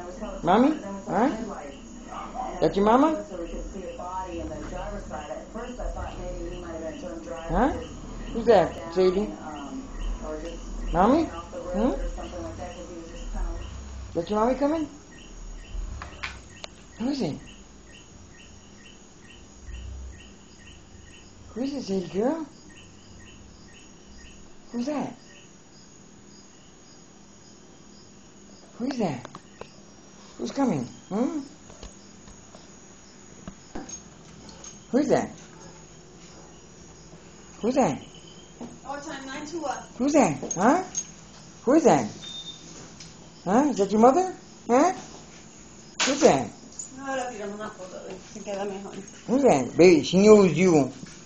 Mommy? Huh? That's your mama? Huh? Who's that, Sadie? Mommy? Hmm? That's your mommy coming? Who is it? Who is it, Sadie girl? Who's that? Who is that? Who's coming? Hmm? Who's that? Who's that? Our time, 9 to what? Who's that? Huh? Who is that? Huh? Is that your mother? Huh? Who's that? No, ahora tiramos una foto, se queda mejor. Who's that? Baby, she knows you.